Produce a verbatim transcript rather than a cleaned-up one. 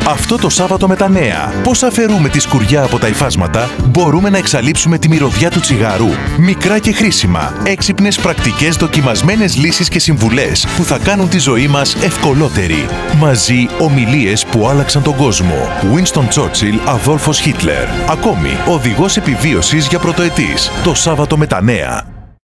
Αυτό το Σάββατο με τα νέα. Πώς αφαιρούμε τη σκουριά από τα υφάσματα, μπορούμε να εξαλείψουμε τη μυρωδιά του τσιγάρου. Μικρά και χρήσιμα, έξυπνες, πρακτικές, δοκιμασμένες λύσεις και συμβουλές που θα κάνουν τη ζωή μας ευκολότερη. Μαζί, ομιλίες που άλλαξαν τον κόσμο. Winston Churchill, Αδόλφος Χίτλερ. Ακόμη, οδηγός επιβίωσης για πρωτοετής. Το Σάββατο με τα νέα.